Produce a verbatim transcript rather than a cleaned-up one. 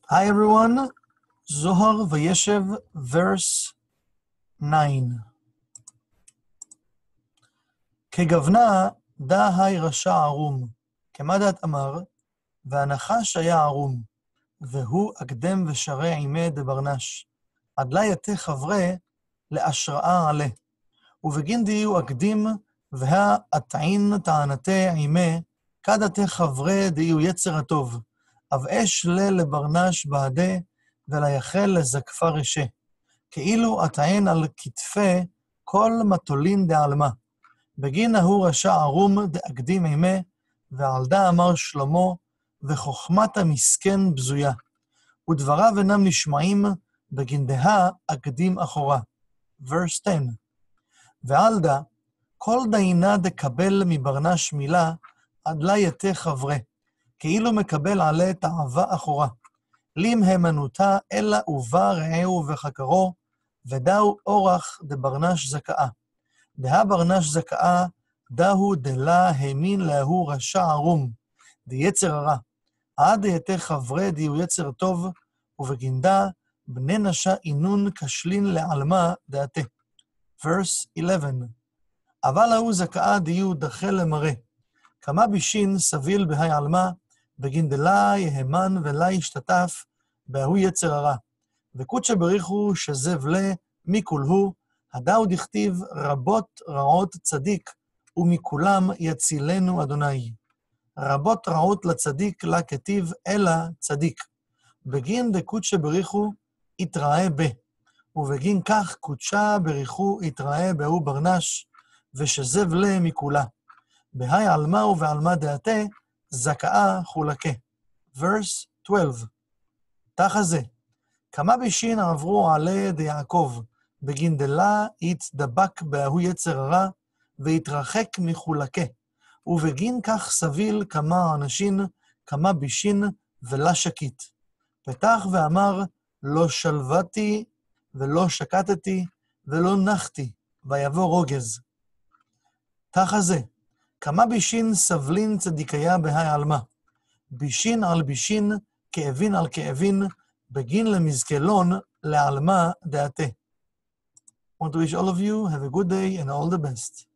Hi everyone, Zohar Vayeshev, verse nine. כגוונה דא היי רשע ערום, כמדת אמר, והנחש היה ערום, והוא אקדם ושרה עימי דברנש, עד לה יתה חברה להשראה עלה, ובגין דיהו אקדים, והאטעין טענתה עימי, כדתה חברה דיהו יצר הטוב, אב אש לה לברנש בעדה, וליחל לזקפה רשה, כאילו אטעין על כתפי כל מטולין דעלמה, בגין ההוא רשע ערום דאקדים עימי, ועל דה אמר שלמה, וחוכמת המסכן בזויה, ודבריו אינם נשמעים, בגין דה אקדים אחורה. verse ten. ועל דה, כל דיינה דקבל מברנש מילה, עד לה יתה חברה, כאילו מקבל עלה תאווה אחורה. לים המנותה, אלא ובא רעהו וחקרו, ודאו אורח דברנש זכאה. דה ברנש זכאה, דהו דלה המין להוא רשע ערום, דיצר הרע. עד יתה חברה דיהו יצר טוב, ובגינדה בני נשה אינון כשלין לעלמה דעתה. verse eleven. אבל ההוא זכאה דיהו דחה למראה. כמה בישין סביל בהי עלמה, בגין דלה יהמן ולה ישתתף, בהוא יצר הרע. וקודשא בריחו שזב לה מכולהו, הדאו דכתיב רבות רעות צדיק, ומכולם יצילנו אדוני. רבות רעות לצדיק לה כתיב אלא צדיק. בגין דקודשא בריחו יתראה בה, ובגין כך קודשא בריחו יתראה בהוא ברנש, ושזב לה מכולה. בהי עלמה ובעלמה דעתה, זכאה חולקה. verse twelve. תחה זה, כמה בישין עברו עלי דיעקב, בגין דלה יתדבק בהוא יצר הרע, ויתרחק מחולקה, ובגין כך סביל כמה אנשים, כמה בישין ולה שקית. פתח ואמר, לא שלוותי, ולא שקטתי, ולא נחתי, ויבוא רוגז. תחה זה, כמה בישין סבלין צדיקיה בהי עלמה, בישין על בישין, כאבין על כאבין, בגין למזכלון לעלמה דעתה. I want to wish all of you have a good day and all the best.